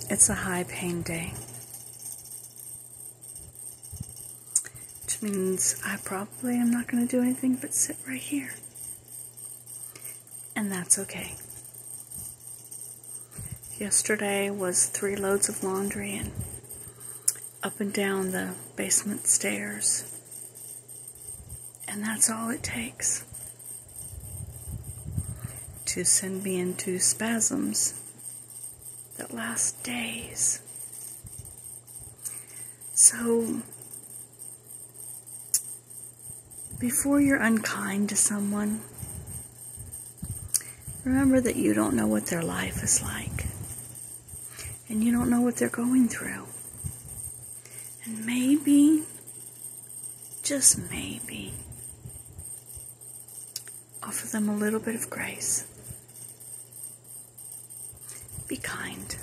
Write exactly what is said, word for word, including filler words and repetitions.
It's a high pain day, which means I probably am not going to do anything but sit right here. And that's okay. Yesterday was three loads of laundry and up and down the basement stairs. And that's all it takes to send me into spasms that last days. So, before you're unkind to someone, remember that you don't know what their life is like. And you don't know what they're going through. And maybe, just maybe, offer them a little bit of grace. Be kind.